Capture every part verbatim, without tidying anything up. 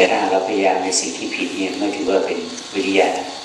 ถ้าเราพยายามในสิ่งที่ผิดเนี่ยไม่ถือว่าเป็นวิริยะ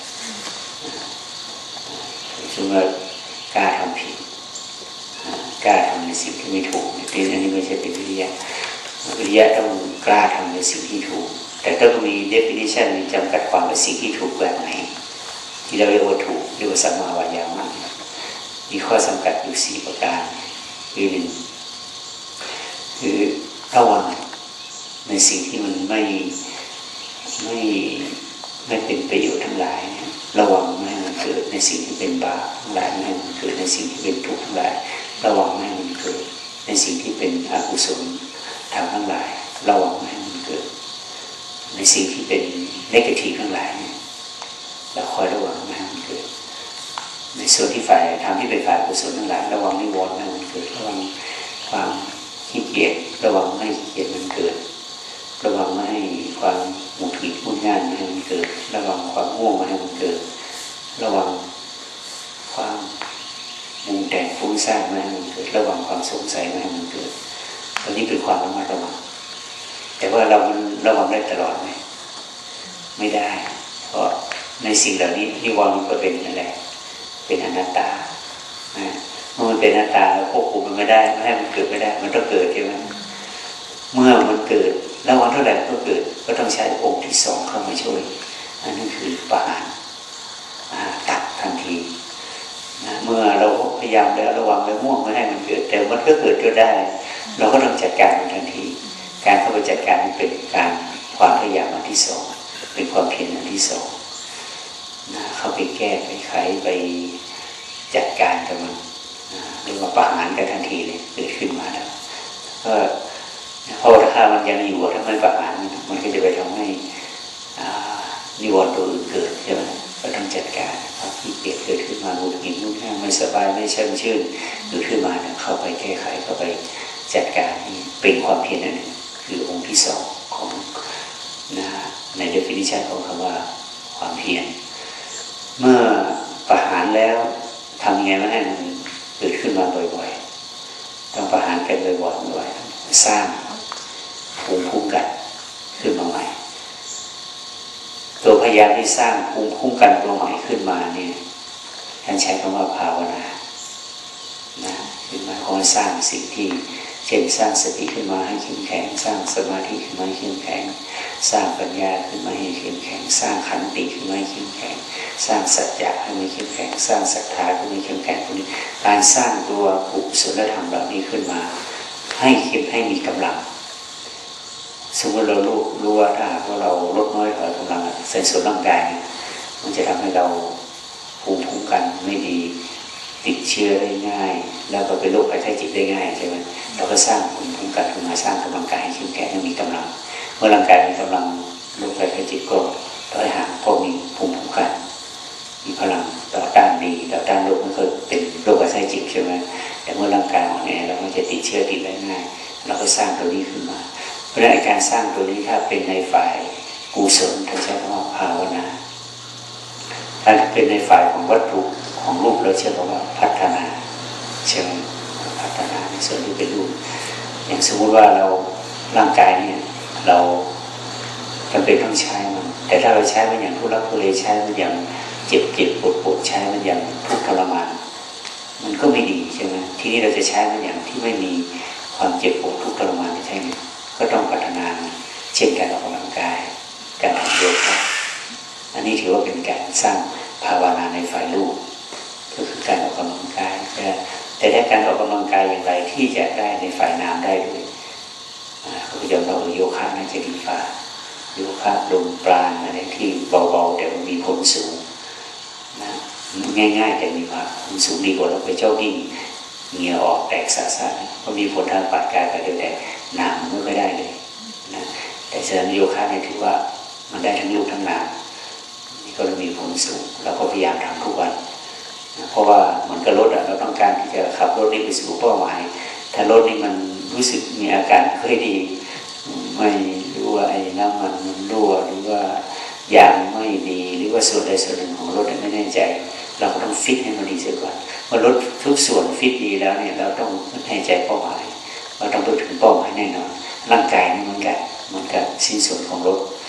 สมมติว่ากล้าทำผิดกล้าทำในสิ่งที่ไม่ถูกนี่อันนี้ไม่ใช่เป็นวิริยะวิริยะต้องกล้าทำในสิ่งที่ถูกแต่ต้องมี definition มีจำกัดความว่าสิ่งที่ถูกแบบไหนที่เราเรียกว่าถูกเรียกว่าสัมมาวายามะมีข้อจำกัดอยู่สี่ประการคือหนึ่งคือระวังในสิ่งที่มันไม่ไม่ไม่เป็นประโยชน์ทั้งหลายระวังไม่ให้มันเกิดในสิ่งที่เป็นบาปทั้งหลายไม่ให้มันเกิดในสิ่งที่เป็นทุกข์ทั้งหลายระวังไม่ให้มันเกิดในสิ่งที่เป็นอกุศลทางทั้งหลายระวังไม่ให้มันเกิดในสิ่งที่เป็นเนกาทีฟทั้งหลายเราคอยระวังไม่ให้มันเกิดในส่วนที่ฝ่ายทำที่เป็นฝ่ายอกุศลทั้งหลายระวังนิวรณ์ไม่ให้มันเกิดระวังความขี้เกียจระวังไม่ให้ขี้เกียจมันเกิดระวังไม่ให้ความหงุดหงิดมุ่งงานไม่ให้มันเกิดระวังความง่วงไม่ให้มันเกิดระวังความมุงแต่งฟุ้งซ่านไม่ให้มันเกิดระวังความสงสัยไม่ให้มันเกิดตอนนี้เป็นความระมัดระวังแต่ว่าเรามันระวังได้ตลอดไหมไม่ได้เพราะในสิ่งเหล่านี้นิวรณ์มันก็เป็นอะไรเป็นอนัตตาเมื่อมันเป็นอนัตตาเราควบคุมมันไม่ได้ไม่ให้มันเกิดไม่ได้มันต้องเกิดใช่ไหมเมื่อมันเกิดแล้ววันเท่าไหร่ก็เกิดก็ต้องใช้องค์ที่สองเข้ามาช่วยอันนั้นคือปหานตัดทันทีนะเมื่อเราพยายามแล้วระวังแล้วม่วงไม่ให้มันเกิดแต่มันก็เกิดจนได้เราก็ต้องจัดการมันทันทีการเข้าไปจัดการมันเป็นการความพยายามอันที่สองเป็นความเพียรอันที่สองนะเข้าไปแก้ไปไขไปจัดการกับมันนะเรียกว่าปหานกันทันทีเลยเกิดขึ้นมาแล้วก็เพราะถ้ามันยังอยู่ถ้าไม่ประหารมันก็จะไปทำให้นิวรณ์ตัวอื่นเกิดใช่ไหมก็ต้องจัดการความขี้เกียจเกิดขึ้นมาหงุดหงิดนุ่งแห้งไม่สบายไม่ชื่นชื่นเกิดขึ้นมาเข้าไปแก้ไขเข้าไปจัดการเป็นความเพียรนั่นคือองค์ที่สองของนะใน definition ของคำว่าความเพียรเมื่อประหารแล้วทำยังไงไม่ให้มันเกิดขึ้นมาบ่อยๆต้องประหารกันบ่อยๆสร้างภูมิคุ้มกันขึ้นมาใหม่ตัวพยายามที่สร้างภูมิคุ้มกันตัวใหม่ขึ้นมาเนี่ยท่านใช้คำว่าภาวนานะคือหมายความว่าสร้างสิ่งที่เช่นสร้างสติขึ้นมาให้เข้มแข็งสร้างสมาธิขึ้นมาให้เข้มแข็งสร้างปัญญาขึ้นมาให้เข้มแข็งสร้างขันติขึ้นมาให้เข้มแข็งสร้างสัจจะให้มันเข้มแข็งสร้างศรัทธาขึ้นมาให้เข้มแข็งพวกนี้การสร้างตัวกุศลธรรมเหล่านี้ขึ้นมาให้เข้มให้มีกำลังสมมติเรารู้รู้ว่าถ้าว่าเราลดน้อยถอยกำลังในส่วนร่างกายมันจะทำให้เราภูมิคุ้มกันไม่ดีติดเชื้อได้ง่ายแล้วก็เป็นโรคภัยไข้เจ็บได้ง่ายใช่ไหมเราก็สร้างภูมิคุ้มกันขึ้นมาสร้างกำลังกายให้เข้มแข็งให้มีกำลังเมื่อร่างกายมีกำลังโรคภัยไข้เจ็บก็ถอยห่างเพราะมีภูมิคุ้มกันมีพลังต่อต้านดีต่อต้านโรคไม่เคยเป็นโรคภัยไข้เจ็บใช่ไหมแต่เมื่อร่างกายอ่อนแอเราก็จะติดเชื้อติดได้ง่ายเราก็สร้างตัวนี้ขึ้นมาเพราะฉะนั้นการสร้างตัวนี้ถ้าเป็นในฝ่ายกุศลท่านใช้คำว่าภาวนาถ้าเป็นในฝ่ายของวัตถุของรูปเราเชื่อว่าพัฒนาเชิงพัฒนาในส่วนที่เป็นรูปอย่างสมมติว่าเราร่างกายเนี่ยเราจำเป็นต้องใช้มันแต่ถ้าเราใช้มันอย่างทุรักทุเลใช้มันอย่างเจ็บเจ็บปวดปวดใช้มันอย่างทุกข์ทรมานมันก็ไม่ดีใช่ไหมทีนี้เราจะใช้มันอย่างที่ไม่มีความเจ็บปวดทุกข์ทรมานใช่ไหมก็ต้องพัฒนาเช่นการออกกำลังกายการทำโยคะอันนี้ถือว่าเป็นการสร้างภาวนาในฝ่ายรูปก็คือการออกกำลังกายแต่ได้การออกกำลังกายอย่างไรที่จะได้ในฝ่ายนามได้ด้วยเขาจะบอกว่าโยคะน่าจะดีกว่าโยคะลมปราณอะไรที่เบาๆแต่มันมีผลสูงนะง่ายๆแต่มีผลสูงดีกว่าเราไปเจ้ากิ่งเหงื่อออกแตกสะสะเพราะมีผลทางปาดกายไปเดียวแต่นามมันไม่ได้เลยนะแต่ฉะนั้นโยคะเนี่ยถือว่ามันได้ทั้งรูปทั้งนามนี่ก็มีผลสูงเราก็พยายามทำทุกวันนะเพราะว่าเหมือนกับรถอะเราต้องการที่จะขับรถนี้ไปสู่เป้าหมายถ้ารถนี่มันรู้สึกมีอาการค่อยดีไม่รู้ว่าไอ้น้ำมันมันรั่วหรือว่ายางไม่ดีหรือว่าส่วนใดส่วนหนึ่งของรถไม่แน่ใจเราก็ต้องฟิตให้มันดีเสียก่อนเมื่อรถทุกส่วนฟิตดีแล้วเนี่ยเราต้องแน่ใจเป้าหมายเราต้องไปถึงเป้าหมายแน่นอนร่างกายนี่เหมือนกันเหมือนกับชิ้นส่วนของรถ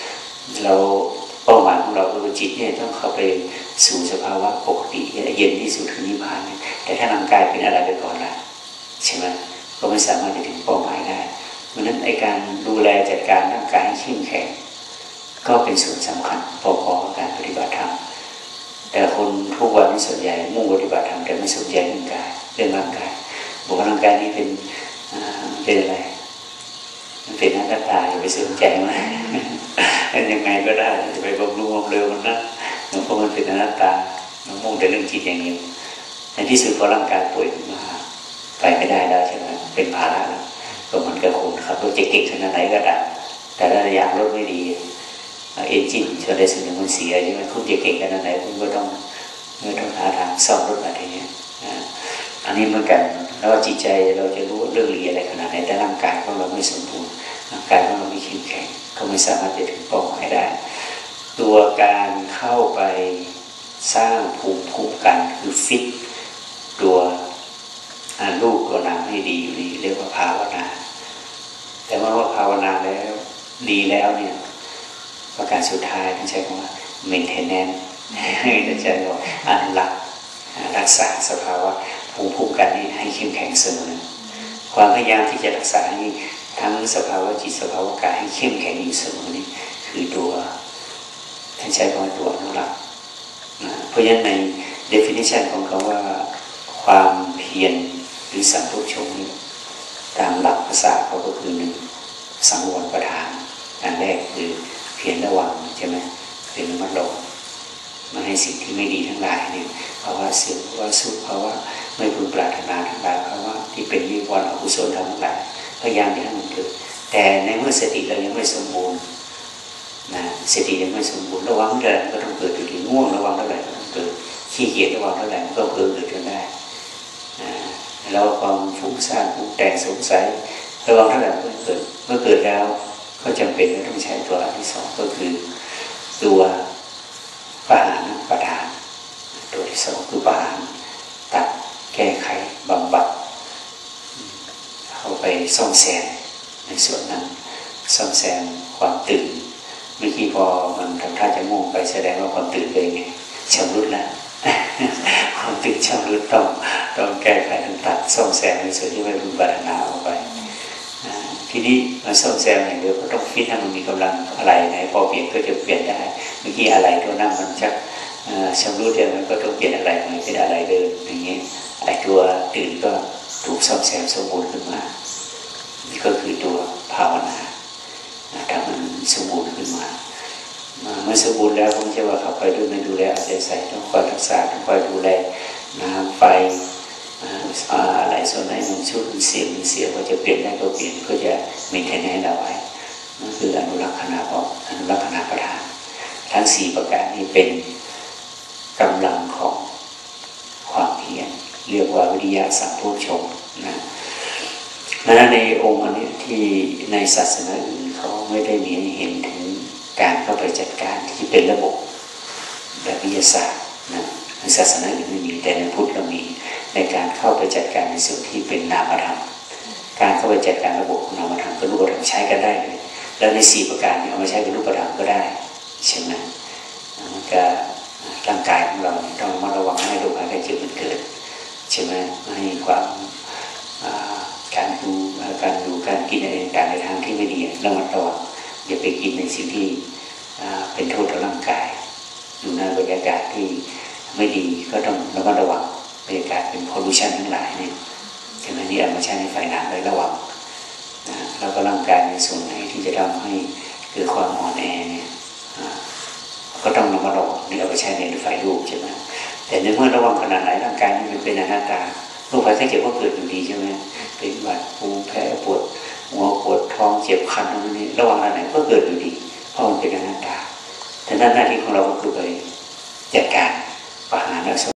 เราเป้าหมายของเราคือจิตเนี่ยต้องเข้าไปสู่สภาวะปกติเย็นที่สุดคือนิพพานแต่ถ้าร่างกายเป็นอะไรไปก่อนล่ะใช่ไหมก็ไม่สามารถจะถึงเป้าหมายได้เพราะฉะนั้นไอ้การดูแลจัดการร่างกายให้เข้มแข็งก็เป็นส่วนสำคัญพอๆกับการปฏิบัติธรรมแต่คนทุกวันนี้ส่วนใหญ่มุ่งปฏิบัติธรรมแต่ไม่สนใจเรื่องกายเรื่องร่างกายบอกว่าร่างกายนี้เป็นเป็นอะไรมันเป็นหน้าตาอย่าไปสนใจมันเป็นยังไงก็ได้จะไปบำรุงบำเรอมันนะเพราะมันเป็นหน้าตาเรามุ่งแต่เรื่องจิตอย่างเดียวในที่สุดพอร่างกายป่วยขึ้นมาไปไม่ได้แล้วใช่ไหมเป็นภาระแล้วก็มันก็คงขับรถจะเก่งขนาดไหนก็ได้แต่ถ้ายางรถไม่ดีเอนจินชนได้สิ่งมันเสียใช่ไหมคุณจะเก่งขนาดไหนคุณก็ต้องก็ต้องหาทางซ่อมรถอะไรเงี้ยอันนี้เหมือนกันแล้วจิตใจเราจะรู้เรื่องละเอียดอะไรขนาดไหนแต่ร่างกายของเราไม่สมบูรณ์ร่างกายของเราไม่เข้มแข็งก็ไม่สามารถจะถึงเป้าหมายได้ตัวการเข้าไปสร้างภูมิคุ้มกันคือฟิตตัวรูปตัวนามให้ดีอยู่นี่เรียกว่าภาวนาแต่เมื่อว่าภาวนาแล้วดีแล้วเนี่ยประการสุดท้ายท่านใช้คำว่า maintenance ท่านใช้คำว่าอนุรักษ์รักษาสภาวะภูมิคุ้มกันนี้ให้เข้มแข็งเสมอความพยายามที่จะรักษาให้ทั้งสภาวะจิตสภาวะกายให้เข้มแข็งอยู่เสมอนี่คือตัวท่านใช้คำว่าตัวอนุรักษ์เพราะฉะนั้นใน definition ของคำว่าความเพียรหรือสัมโพชฌงค์นี้ตามหลักภาษาเขาก็คือหนึ่งสังวรประทานอันแรกคือเพียรระวังใช่ไหมเป็นระมัดระวังไม่ให้สิ่งที่ไม่ดีทั้งหลายเนี่ยภาวะเสื่อมภาวะสุขภาวะไม่พึงปรารถนาทั้งหลายภาวะที่เป็นวิวรณ์อกุศลทั้งหลายพยายามอย่าให้มันเกิดแต่ในเมื่อสติเรายังไม่สมบูรณ์นะสติยังไม่สมบูรณ์ระวังเท่าไหร่ก็ต้องเกิดอยู่ดีง่วงระวังเท่าไหร่ก็ต้องเกิดขี้เกียจระวังเท่าไหร่ก็เกิดเกิดจนได้แล้วความฟุ้งซ่านฟุ้งแต่งสงสัยระวังเท่าไหร่ก็เกิดเมื่อเกิดแล้วก็จำเป็นต้องใช้ตัวที่สองก็คือตัวปหานประทานตัวที่สองคือปหานตัดแก้ไขบำบัดเข้าไปซ่อมแซมในส่วนนั้นซ่อมแซมความตื่นเมื่อกี้พอมันทำท่าจะง่วงไปแสดงว่าความตื่นเป็นไงชำรุดแล้วความตื่นชำรุดต้องต้องแก้ไขต้องตัดซ่อมแซมในส่วนที่ไม่พึงปรารถนาออกไปทีนี้มาซ่อมแซมอย่างเดียวก็ต้องฟิตให้มันมีกำลังอะไรไหนพอเปลี่ยนก็จะเปลี่ยนได้เมื่อกี้อะไรตัวนั่งมันชักชำรุดเนี่ยมันก็ต้องเปลี่ยนอะไรใหม่เป็นอะไรเดิมอย่างเงี้ยไอ้ตัวตื่นก็ถูกซ่อมแซมสมบูรณ์ขึ้นมานี่ก็คือตัวภาวนาถ้ามันสมบูรณ์ขึ้นมาเมื่อสมบูรณ์แล้วผมจะว่าเขาไปดูไม่ดูแลอาศัยใส่ต้องคอยรักษาต้องคอยดูแลน้ำไฟอะไรส่วนไหนมันชุดมันเสียมันเสียก็จะเปลี่ยนได้ก็เปลี่ยนก็จะมีแทนให้เราไว้นั่นคืออนุรักษณะของอนุรักษณะประทานทั้งสี่ประการนี้เป็นกำลังของความเพียรเรียกว่าวิริยะสัมโพชฌงค์นะนั้นในองค์อันนี้ที่ในศาสนาอื่นเขาไม่ได้มีให้เห็นถึงการเข้าไปจัดการที่เป็นระบบแบบวิทยาศาสตร์นะในศาสนาอื่นไม่มีแต่ในพุทธเรามีในการเข้าไปจัดการในส่วนที่เป็นนามธรรมการเข้าไปจัดการระบบของนามธรรมกับรูปธรรมใช้กันได้เลยแล้วในสี่ประการนี้เอามาใช้กับรูปธรรมก็ได้ใช่ไหมมันก็ร่างกายของเราต้องมาระวังให้โรคภัยไข้เจ็บมันเกิดใช่ไหมให้ความการดูการดูการกินอะไรต่างๆในทางที่ไม่ดีระมัดระวังอย่าไปกินในสิ่งที่เป็นโทษต่อร่างกายอยู่ในบรรยากาศที่ไม่ดีก็ต้องระมัดระวังบรรยากาศเป็นพอลูชันทั้งหลายนี่ใช่ไหมนี่เอามาใช้ในไฟหนักเลยระวังแล้วก็ร่างกายในส่วนไหนที่จะทำให้เกิดความอ่อนแอเนี่ยก็ต้องระมัดระวังนี่เอาไปใช้ในไฟรูปใช่ไหมแต่ในเมื่อระวังขนาดไหนร่างกายมันเป็นอนัตตาโรคภัยไข้เจ็บก็เกิดอยู่ดีใช่ไหมเป็นหวัดภูมิแพ้ปวดหัวปวดท้องเจ็บคันตรงนี้ระวังอะไรก็เกิดอยู่ดีเพราะมันเป็นอนัตตาแต่หน้าที่ของเราก็คือไปจัดการปัญหาและ